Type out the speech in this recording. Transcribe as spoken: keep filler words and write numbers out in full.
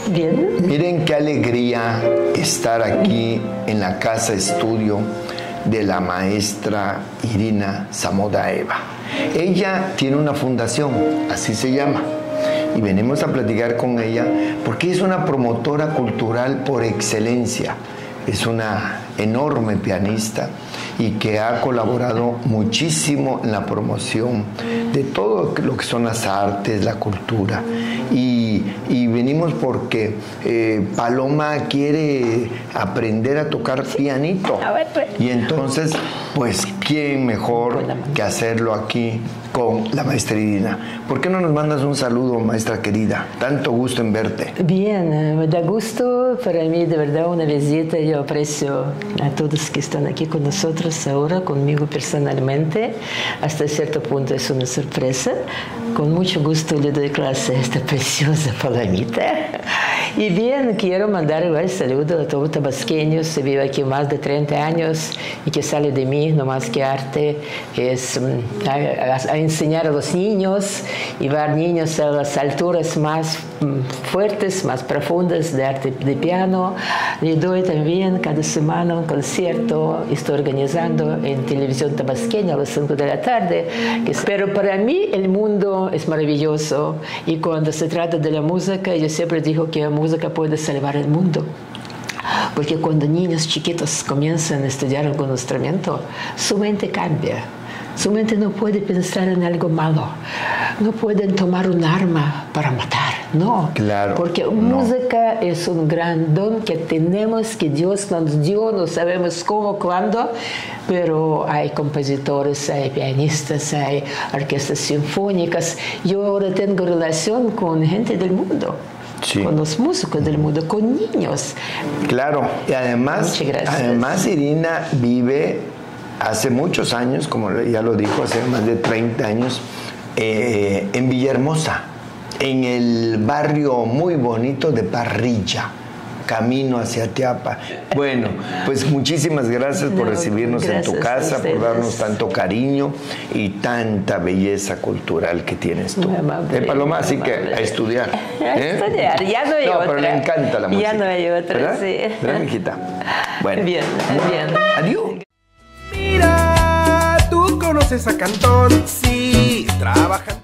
Bien. Miren qué alegría estar aquí en la casa estudio de la maestra Irina Zamodaeva. Ella tiene una fundación, así se llama, y venimos a platicar con ella porque es una promotora cultural por excelencia. Es una enorme pianista y que ha colaborado muchísimo en la promoción de todo lo que son las artes, la cultura. Y, y venimos porque eh, Paloma quiere aprender a tocar pianito. Y entonces, pues, ¿quién mejor que hacerlo aquí con la maestra Irina? ¿Por qué no nos mandas un saludo, maestra querida? Tanto gusto en verte. Bien, me da gusto. Para mí, de verdad, una visita. Yo aprecio a todos que están aquí con nosotros ahora, conmigo personalmente. Hasta cierto punto es una sorpresa. Con mucho gusto le doy clase a esta preciosa Palomita. Y bien, quiero mandar igual saludo a todos tabasqueños. Vivo aquí más de treinta años y que sale de mí, no más que arte, es a, a, a enseñar a los niños, llevar niños a las alturas más fuertes, más profundas de arte de piano. Le doy también cada semana un concierto, estoy organizando en televisión tabasqueña a las cinco de la tarde. Pero para mí el mundo es maravilloso y cuando se trata de la música, yo siempre digo que la música puede salvar el mundo. Porque cuando niños chiquitos comienzan a estudiar algún instrumento, su mente cambia. Su mente no puede pensar en algo malo. No pueden tomar un arma para matar. No. Claro. Porque no. música es un gran don que tenemos, que Dios nos dio. No sabemos cómo, cuándo. Pero hay compositores, hay pianistas, hay orquestas sinfónicas. Yo ahora tengo relación con gente del mundo. Sí. Con los músicos del mundo, con niños. Claro. Y además, además Irina vive hace muchos años, como ya lo dijo, hace más de treinta años, eh, en Villahermosa, en el barrio muy bonito de Parrilla, camino hacia Teapa. Bueno, pues muchísimas gracias por no, recibirnos gracias en tu casa, por darnos tanto cariño y tanta belleza cultural que tienes tú. Amable, eh, Paloma, así que a estudiar. A ¿eh? estudiar, ya no hay no, otra. pero le encanta la música. Ya no hay otra, ¿verdad? Sí. ¿Verdad, mijita? Bueno. Bien, bien. Adiós. Mira, tú conoces a Cantón, sí, trabaja.